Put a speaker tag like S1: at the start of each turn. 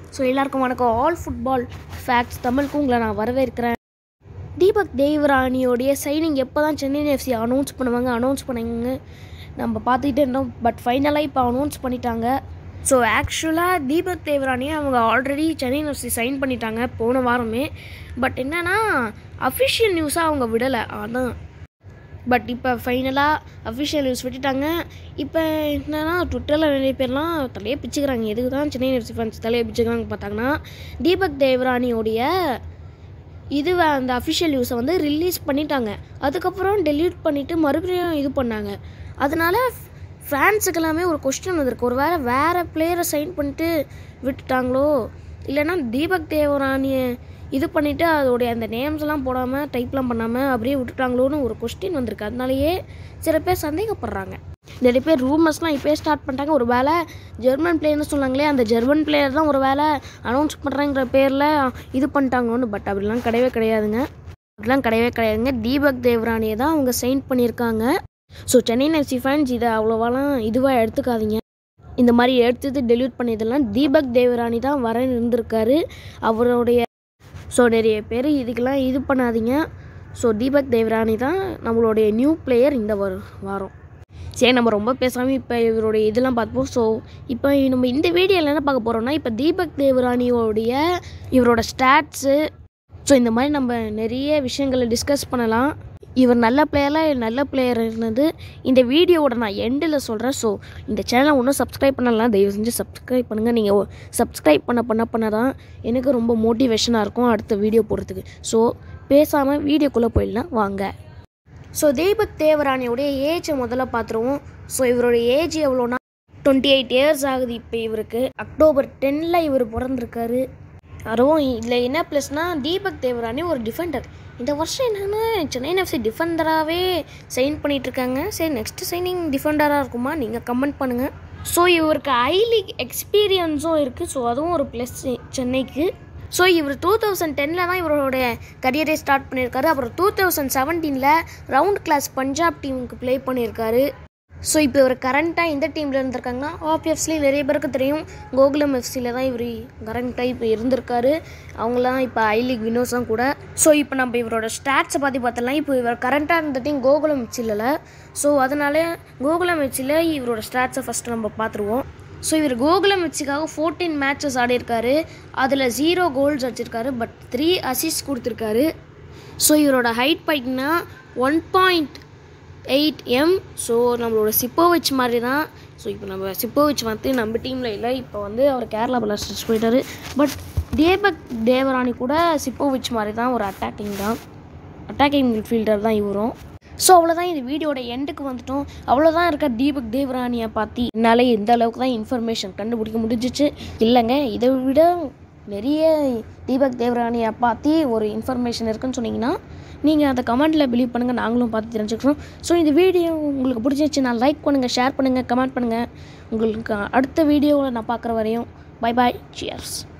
S1: So எல்லாருக்கும் வணக்கம். All football facts தமிழுக்கு உங்களை நான் வரவேற்கிறேன். தீபக் தேவராணியோடைய சைனிங் எப்போ தான் சென்னை எஃப்சி அனௌன்ஸ் பண்ணுவாங்க நம்ம பார்த்துக்கிட்டே இருந்தோம். பட் ஃபைனலாக இப்போ அனௌன்ஸ் பண்ணிட்டாங்க. ஸோ ஆக்சுவலாக தீபக் தேவராணியை அவங்க ஆல்ரெடி சென்னை எஃப்சி சைன் பண்ணிட்டாங்க போன வாரமே. பட் என்னென்னா அஃபிஷியல் நியூஸாக அவங்க விடலை. அதான் பட் இப்போ ஃபைனலாக அஃபிஷியல் நியூஸ் விட்டுட்டாங்க. இப்போ என்னென்னா ட்விட்டரில் நிறைய பேர்லாம் தலையே பிச்சுக்கிறாங்க. எதுக்கு தான் சென்னை எஃப்சி ஃபேன்ஸ் தலையை பிச்சுக்கிறாங்க பார்த்தாங்கன்னா, தீபக் தேவராணியோடைய அந்த அஃபிஷியல் நியூஸை வந்து ரிலீஸ் பண்ணிட்டாங்க. அதுக்கப்புறம் டெலீட் பண்ணிவிட்டு மறுபடியும் இது பண்ணாங்க. அதனால் ஃபேன்ஸுக்கு எல்லாமே ஒரு கொஸ்டின் வந்திருக்கு. ஒரு வேறு பிளேயரை சைன் பண்ணிட்டு விட்டுட்டாங்களோ, இல்லைன்னா தீபக் தேவராணியை இது பண்ணிவிட்டு அதோடைய அந்த நேம்ஸ்லாம் போடாமல் டைப்லாம் பண்ணாமல் அப்படியே விட்டுட்டாங்களோன்னு ஒரு கொஸ்டின் வந்திருக்கு. அதனாலேயே சில பேர் சந்தேகப்படுறாங்க. நிறைய பேர் ரூமர்ஸ்லாம் இப்போயே ஸ்டார்ட் பண்ணிட்டாங்க. ஒரு வேளை ஜெர்மன் பிளேயர்னு சொன்னாங்களே, அந்த ஜெர்மன் பிளேயர் தான் ஒரு வேளை அனௌன்ஸ் பண்ணுறாங்கிற பேரில் இது பண்ணிட்டாங்களோன்னு. பட் அப்படிலாம் கிடையாதுங்க. தீபக் தேவராணியை தான் அவங்க சைன் பண்ணியிருக்காங்க. ஸோ சென்னை எஃப்சி ஃபேன்ஸ் இதை அவ்வளோவாலாம் இதுவாக எடுத்துக்காதீங்க. இந்த மாதிரி எடுத்தது டெலியூட் பண்ணியதெல்லாம் தீபக் தேவராணி தான் வரன்னு இருந்திருக்காரு அவருடைய. ஸோ நிறைய பேர் இதுக்கெல்லாம் இது பண்ணாதீங்க. ஸோ தீபக் தேவராணி தான் நம்மளுடைய நியூ பிளேயர் இந்த வாரம். சரி, நம்ம ரொம்ப பேசாமல் இப்போ இவருடைய இதெல்லாம் பார்ப்போம். ஸோ இப்போ நம்ம இந்த வீடியோவில் என்ன பார்க்க போகிறோம்னா, இப்போ தீபக் தேவராணியோடைய இவரோட ஸ்டாட்ஸு, ஸோ இந்த மாதிரி நம்ம நிறைய விஷயங்களை டிஸ்கஸ் பண்ணலாம். இவர் நல்ல பிளேயர் இருந்தது இந்த வீடியோவோட நான் எண்டில் சொல்கிறேன். ஸோ இந்த சேனலை ஒன்றும் சப்ஸ்கிரைப் பண்ணலாம், தயவு செஞ்சு சப்ஸ்கிரைப் பண்ணுங்கள். நீங்கள் சப்ஸ்கிரைப் பண்ண தான் எனக்கு ரொம்ப மோட்டிவேஷனாக இருக்கும் அடுத்த வீடியோ போடுறதுக்கு. ஸோ பேசாமல் வீடியோக்குள்ளே போயிடலாம் வாங்க. ஸோ தீபக் தேவராணியோடைய ஏஜை முதல்ல பார்த்துருவோம். ஸோ இவருடைய ஏஜ் எவ்வளோனா 28 இயர்ஸ் ஆகுது. இப்போ இவருக்கு அக்டோபர் 10 இவர் பிறந்திருக்காரு. அதுவும் இதில் என்ன ப்ளஸ்னால் தீபக் தேவராணி ஒரு டிஃபெண்டர். இந்த வருஷம் என்னென்னா சென்னை எஃப்சி டிஃபெண்டராகவே சைன் பண்ணிகிட்ருக்காங்க. சரி, நெக்ஸ்ட் சைனிங் டிஃபெண்டராக இருக்குமா நீங்கள் கமெண்ட் பண்ணுங்கள். ஸோ இவருக்கு ஐ லீக் எக்ஸ்பீரியன்ஸும் இருக்குது. ஸோ அதுவும் ஒரு ப்ளஸ் சென்னைக்கு. ஸோ இவர் 2010 தான் இவரோட கரியரை ஸ்டார்ட் பண்ணியிருக்காரு. அப்புறம் 2017 ரவுண்ட் கிளாஸ் பஞ்சாப் டீமுக்கு ப்ளே பண்ணியிருக்காரு. ஸோ இப்போ இவர் கரண்ட்டாக எந்த டீமில் இருந்திருக்காங்கன்னா, ஆப்வியஸ்லி நிறைய பேருக்கு தெரியும், கோகுலம் எஃப்சியில் தான் இவர் கரண்ட்டாக இப்போ இருந்திருக்காரு. அவங்களாம் இப்போ ஐ லீக் வினோஸும் கூட. ஸோ இப்போ நம்ம இவரோட ஸ்டாட்ஸை பற்றி பார்த்தலாம். இப்போ இவர் கரண்ட்டாக இருந்த டீம் கோகுலம் எஃப்சியில். ஸோ அதனால கோகுலம் எஃப்சியில் இவரோட ஸ்டாட்ஸை ஃபஸ்ட்டு நம்ம பார்த்துருவோம். ஸோ இவர் கோகுலம் எஃப்சிக்காக 14 மேட்சஸ் ஆடிருக்காரு. அதில் 0 கோல்ஸ் அடிச்சிருக்காரு. பட் 3 அசிஸ்ட் கொடுத்துருக்காரு. ஸோ இவரோட ஹைட் பார்த்தீங்கன்னா 1.8 m. ஸோ நம்மளோட சிப்போவிச் மாதிரி தான். ஸோ இப்போ நம்ம சிப்போவிச் வந்து நம்ம டீமில் இல்லை, இப்போ வந்து அவர் கேரளா பிளாஸ்டர்ஸ் போயிட்டார். பட் தீபக் தேவராணி கூட சிப்போவிச் மாதிரி தான், ஒரு அட்டாக்கிங் மிட்ஃபீல்டர் தான் இவரும். ஸோ அவ்வளோதான், இந்த வீடியோட எண்டுக்கு வந்துட்டோம். அவ்வளோதான் இருக்க தீபக் தேவராணியை பற்றி என்னால் இந்த அளவுக்கு தான் இன்ஃபர்மேஷன் கண்டுபிடிக்க முடிஞ்சிச்சு. இல்லைங்க, இதை விட நிறைய தீபக் தேவராணியை பற்றி ஒரு இன்ஃபர்மேஷன் இருக்குன்னு சொன்னீங்கன்னா நீங்கள் அதை கமெண்ட்டில் பிலீவ் பண்ணுங்கள், நாங்களும் பார்த்து தெரிஞ்சுக்கிறோம். ஸோ இந்த வீடியோ உங்களுக்கு பிடிச்சிருச்சுன்னா லைக் பண்ணுங்கள், ஷேர் பண்ணுங்கள், கமெண்ட் பண்ணுங்கள். உங்களுக்கு அடுத்த வீடியோவில் நான் பார்க்குற வரையும் பை பாய், சியர்ஸ்.